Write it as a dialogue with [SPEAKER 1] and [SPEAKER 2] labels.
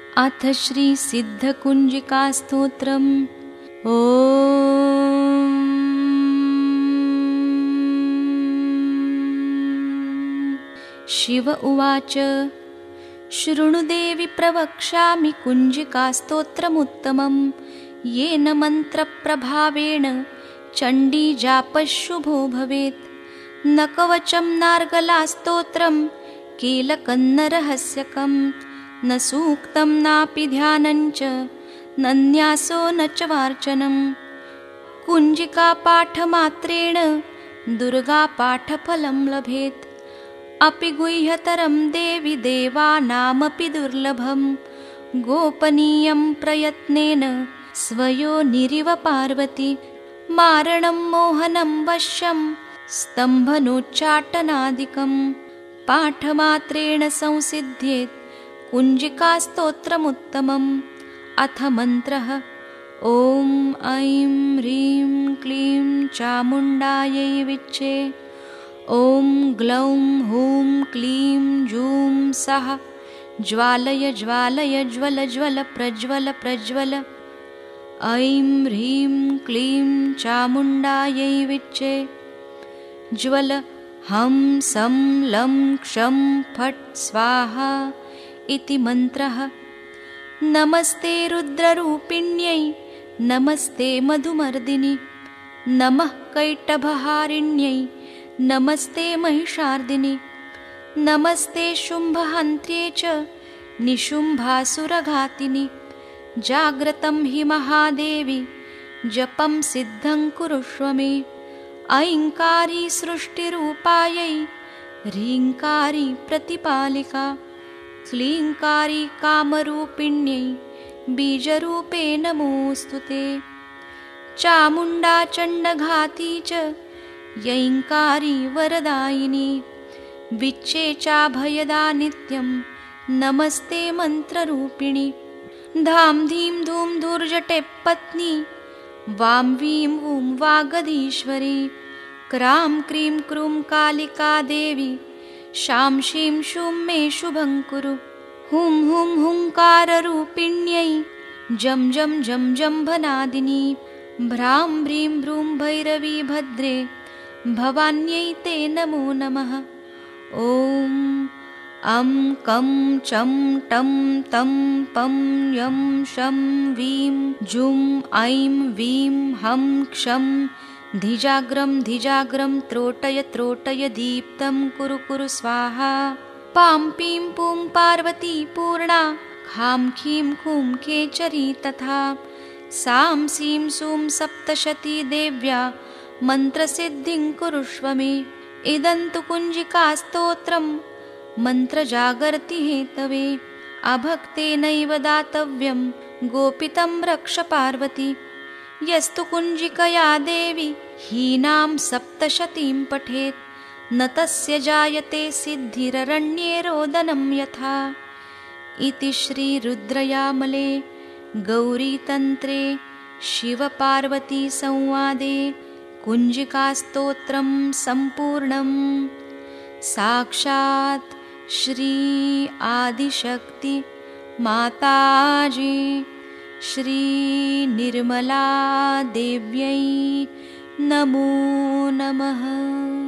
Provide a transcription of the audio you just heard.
[SPEAKER 1] अथ श्री सिद्धकुंजिका स्तोत्रम्। ॐ शिव उवाच। शृणुदेवि प्रवक्ष्यामि कुञ्जिकास्तोत्रमुत्तमं, येन मन्त्रप्रभावेण चण्डीजापशुभो भवेत्। न कवचं नार्गलास्तोत्रं कीलकन्नरहस्यकं, न सूक्तं नापि ध्यानञ्च न न्यासो न च वार्चनं। कुञ्जिकापाठमात्रेण दुर्गापाठफलं लभेत्। अपि गुह्यतरं देवि देवानामपि दुर्लभं, गोपनीयं प्रयत्नेन स्वयोनिरिव पार्वती। मारणं मोहनं वश्यं स्तम्भनोच्चाटनादिकं, पाठमात्रेण संसिद्ध्येत् कुञ्जिकास्तोत्रमुत्तमम्। अथ मन्त्रः। ॐ ऐं ह्रीं क्लीं चामुण्डायै विच्चे। ॐ ग्लौं हूं क्लीं जूं सः ज्वालय ज्वालय ज्वल ज्वल प्रज्वल प्रज्वल। ऐं ह्रीं क्लीं चामुण्डायै विच्चे। ज्वल हं सं लं क्षं फट् स्वाहा इति मन्त्रः। नमस्ते रुद्ररूपिण्यै नमस्ते मधुमर्दिनि, नमः कैटभहारिण्यै नमस्ते महिषार्दिनि, नमस्ते शुम्भहन्त्र्यै च निशुम्भासुरघातिनि। जाग्रतं हि महादेवी जपं सिद्धं कुरुष्व मे। ऐङ्कारी सृष्टिरूपायै ह्रीङ्कारी प्रतिपालिका, क्लीङ्कारी कामरूपिण्यै बीजरूपे नमोऽस्तु ते। चामुण्डा चण्डघाती च यैङ्कारी वरदायिनी, विच्चे चाभयदा नित्यं नमस्ते मन्त्ररूपिणि। धां धीं धूं धूर्जटे पत्नी वां वीं वूं वागधीश्वरी, क्रां क्रीं क्रूं कालिका देवी शां शीं शूं मे शुभं कुरु। हुं हुं हुङ्काररूपिण्यै जं जं जं जम्भनादिनी, भ्रां भ्रीं भ्रूं भैरवी भद्रे भवान्यै ते नमो नमः। ॐ अं कं चं टं तं पं यं शं वीं जुं ऐं वीं हं क्षं धिजाग्रं धिजाग्रं त्रोटय त्रोटय दीप्तं कुरु कुरु स्वाहा। पां पीं पूं पार्वती पूर्णा, खां खीं खूं खेचरी तथा, सां सीं सूं सप्तशती देव्या मन्त्रसिद्धिं कुरुष्व मे। इदं तु कुञ्जिकास्तोत्रं मन्त्रजागर्ति हेतवे, अभक्तेनैव दातव्यं गोपितं रक्ष पार्वती। यस्तु कुञ्जिकया देवी हीनां सप्तशतीं पठेत्, न तस्य जायते सिद्धिररण्ये रोदनं यथा। इति श्रीरुद्रयामले गौरीतन्त्रे शिवपार्वतीसंवादे कुञ्जिकास्तोत्रं सम्पूर्णम्। साक्षात् श्री आदिशक्ति माताजी श्री निर्मला देव्यै नमो नमः।